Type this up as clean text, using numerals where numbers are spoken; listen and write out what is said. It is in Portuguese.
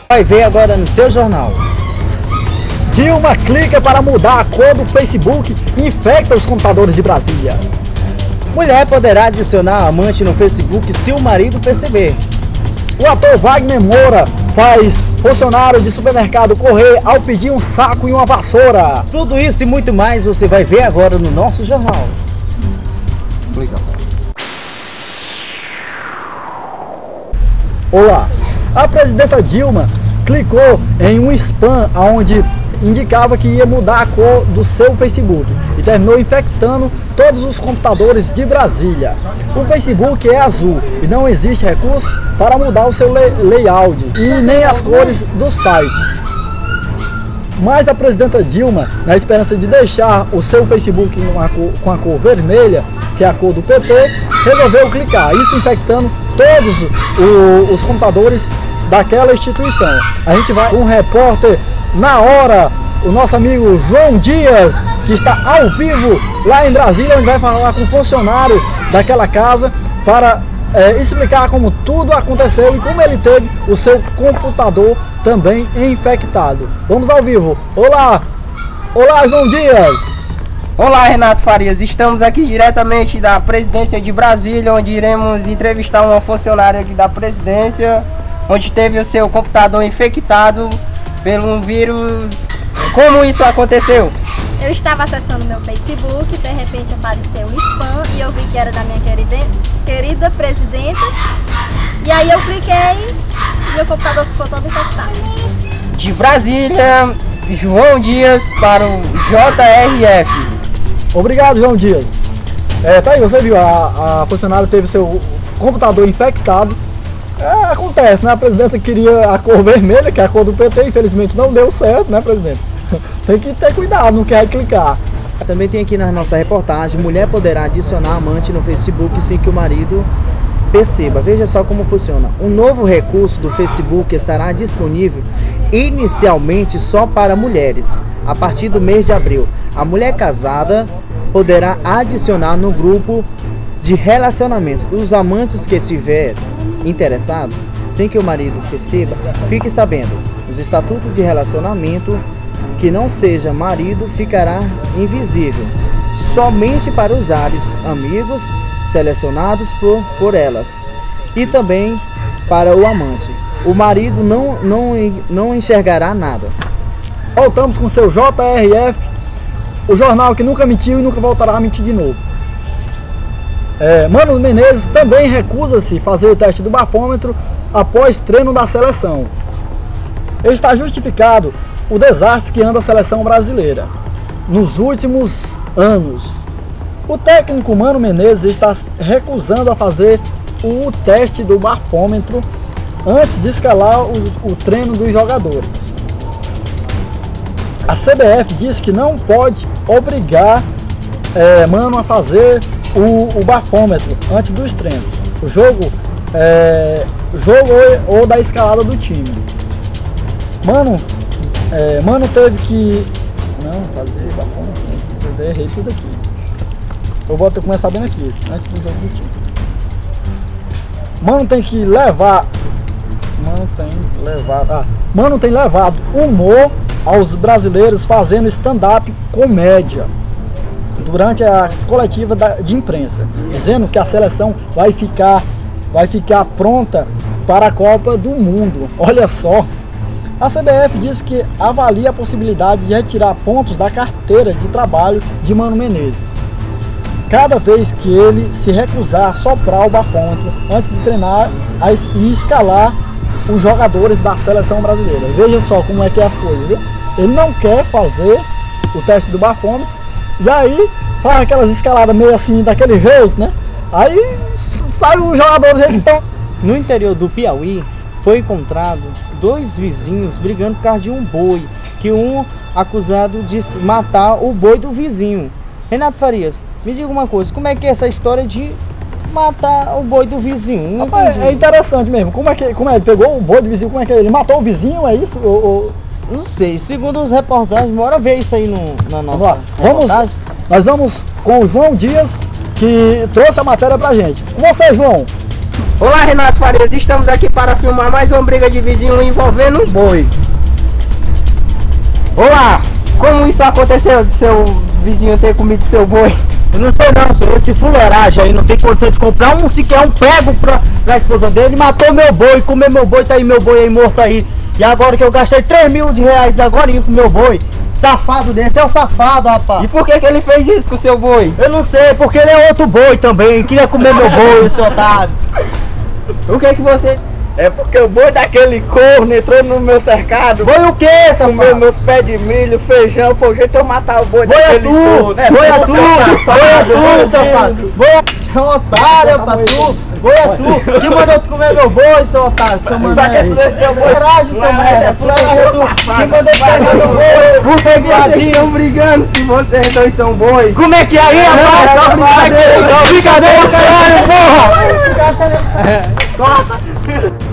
Vai ver agora no seu jornal. Dilma clica para mudar a cor do Facebook e infecta os computadores de Brasília. Mulher poderá adicionar amante no Facebook se o marido perceber. O ator Wagner Moura faz funcionário de supermercado correr ao pedir um saco e uma vassoura. Tudo isso e muito mais você vai ver agora no nosso jornal. Olá, a presidenta Dilma clicou em um spam onde indicava que ia mudar a cor do seu Facebook e terminou infectando todos os computadores de Brasília. O Facebook é azul e não existe recurso para mudar o seu layout e nem as cores do site. Mas a presidenta Dilma, na esperança de deixar o seu Facebook com a cor vermelha, que é a cor do PT, resolveu clicar, isso infectando todos os computadores daquela instituição. A gente vai com um repórter na hora, o nosso amigo João Dias, que está ao vivo lá em Brasília, onde vai falar com o funcionário daquela casa para explicar como tudo aconteceu e como ele teve o seu computador também infectado. Vamos ao vivo. Olá! Olá, João Dias! Olá, Renato Farias, estamos aqui diretamente da presidência de Brasília, onde iremos entrevistar uma funcionária aqui da presidência, onde teve o seu computador infectado pelo vírus. Como isso aconteceu? Eu estava acessando meu Facebook, de repente apareceu um spam e eu vi que era da minha querida presidenta. E aí eu cliquei e meu computador ficou todo infectado. De Brasília, João Dias para o JRF. Obrigado, João Dias. Tá aí, você viu, a funcionária teve seu computador infectado. Acontece, né? A presidenta queria a cor vermelha, que é a cor do PT, infelizmente não deu certo, né, presidente? Tem que ter cuidado, não quer clicar. Também tem aqui na nossa reportagem: mulher poderá adicionar amante no Facebook sem que o marido perceba. Veja só como funciona. Um novo recurso do Facebook estará disponível inicialmente só para mulheres. A partir do mês de abril, a mulher casada poderá adicionar no grupo de relacionamento os amantes que estiver interessados, sem que o marido perceba. Fique sabendo, os estatutos de relacionamento que não seja marido ficará invisível somente para usuários amigos selecionados por elas e também para o amante. O marido não enxergará nada. Voltamos com seu JRF, o jornal que nunca mentiu e nunca voltará a mentir de novo. Mano Menezes também recusa-se fazer o teste do bafômetro após treino da seleção. Está justificado o desastre que anda a seleção brasileira nos últimos anos. O técnico Mano Menezes está recusando a fazer o teste do bafômetro antes de escalar o treino dos jogadores. A CBF diz que não pode obrigar Mano a fazer o bafômetro antes dos treinos. O jogo ou da escalada do time. Mano teve que fazer bafômetro. Eu errei tudo aqui. Eu vou começar bem aqui, antes do jogo do time. Mano tem levado humor aos brasileiros fazendo stand-up comédia durante a coletiva de imprensa, dizendo que a seleção vai ficar pronta para a Copa do Mundo. Olha só, a CBF diz que avalia a possibilidade de retirar pontos da carteira de trabalho de Mano Menezes cada vez que ele se recusar a soprar o bafômetro antes de treinar e escalar os jogadores da seleção brasileira. Veja só como é que é as coisas, viu? Ele não quer fazer o teste do bafômetro e aí faz aquelas escaladas meio assim, daquele jeito, né? Aí sai os jogadores que estão... No interior do Piauí foi encontrado dois vizinhos brigando por causa de um boi, que um acusado de matar o boi do vizinho. Renato Farias, me diga uma coisa, como é que é essa história de matar o boi do vizinho? Rapaz, é interessante mesmo. Como é que ele pegou o boi do vizinho? Como é que ele matou o vizinho? É isso? Não sei, segundo os reportagens, bora ver isso aí na nossa reportagem. Nós vamos com o João Dias, que trouxe a matéria pra gente. Com você, João. Olá, Renato Farias, estamos aqui para filmar mais uma briga de vizinho envolvendo um boi. Olá, como isso aconteceu de seu vizinho ter comido seu boi? Eu não sei não, senhor. Esse fuleiragem aí não tem condição de comprar sequer um prego pra esposa dele. Matou meu boi, comeu meu boi, tá aí meu boi aí morto aí. E agora que eu gastei 3 mil reais agora com meu boi. Safado desse, é o safado, rapaz. E por que ele fez isso com o seu boi? Eu não sei, porque ele é outro boi também. Queria comer meu boi, esse otário. O que você... É porque o boi daquele corno entrou no meu cercado. Boi o que, safado? Comeu meus pés de milho, feijão, foi o jeito de eu matar o boi Boi é daquele tu! corno. Boi é tu, safado! Boi é otário, rapaz, tu! Boi é tu! Que mandou tu comer meu boi, seu otário? Seu mano aí! Fuleiragem, seu merda! Fuleiragem, tu! Que mandou tu pegar meu boi? Por que vocês estão brigando se vocês dois são boi? Como é que é aí, rapaz? Brincadeira, caralho, porra!